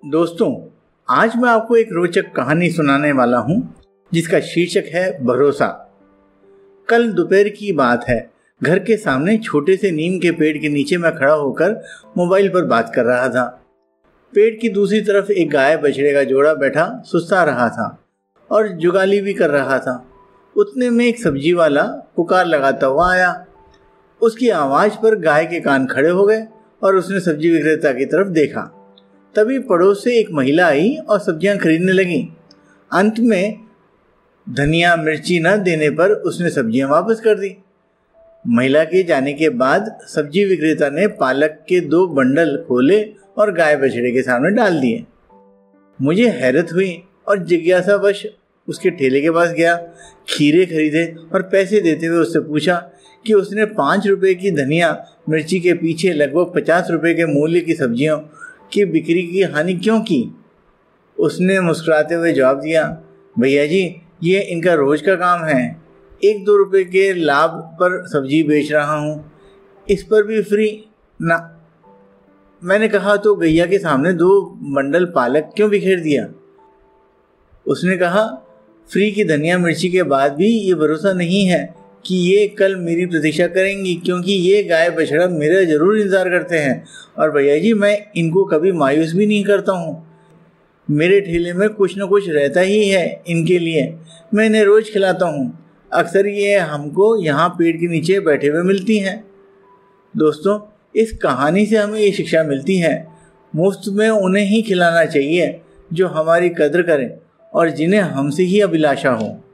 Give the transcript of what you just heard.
दोस्तों, आज मैं आपको एक रोचक कहानी सुनाने वाला हूं जिसका शीर्षक है भरोसा। कल दोपहर की बात है। घर के सामने छोटे से नीम के पेड़ के नीचे मैं खड़ा होकर मोबाइल पर बात कर रहा था। पेड़ की दूसरी तरफ एक गाय बछड़े का जोड़ा बैठा सुस्ता रहा था और जुगाली भी कर रहा था। उतने में एक सब्जी वाला पुकार लगाता हुआ आया। उसकी आवाज़ पर गाय के कान खड़े हो गए और उसने सब्जी विक्रेता की तरफ देखा। तभी पड़ोस से एक महिला आई और सब्जियां खरीदने लगी। अंत में धनिया मिर्ची न देने पर उसने सब्जियां वापस कर दी। महिला के जाने के बाद सब्जी विक्रेता ने पालक के 2 बंडल खोले और गाय बछड़े के सामने डाल दिए। मुझे हैरत हुई और जिज्ञासावश उसके ठेले के पास गया, खीरे खरीदे और पैसे देते हुए उससे पूछा कि उसने 5 रुपए की धनिया मिर्ची के पीछे लगभग 50 रुपए के मूल्य की सब्जियों की बिक्री की हानि क्यों की। उसने मुस्कुराते हुए जवाब दिया, भैया जी, ये इनका रोज का काम है। 1-2 रुपए के लाभ पर सब्जी बेच रहा हूँ, इस पर भी फ्री ना। मैंने कहा, तो गैया के सामने 2 बंडल पालक क्यों बिखेर दिया। उसने कहा, फ्री की धनिया मिर्ची के बाद भी ये भरोसा नहीं है कि ये कल मेरी प्रतीक्षा करेंगी, क्योंकि ये गाय बछड़ा मेरा ज़रूर इंतज़ार करते हैं। और भैया जी, मैं इनको कभी मायूस भी नहीं करता हूँ। मेरे ठेले में कुछ न कुछ रहता ही है इनके लिए। मैं इन्हें रोज़ खिलाता हूँ। अक्सर ये हमको यहाँ पेड़ के नीचे बैठे हुए मिलती हैं। दोस्तों, इस कहानी से हमें ये शिक्षा मिलती है, मुफ्त में उन्हें ही खिलाना चाहिए जो हमारी कद्र करें और जिन्हें हमसे ही अभिलाषा हो।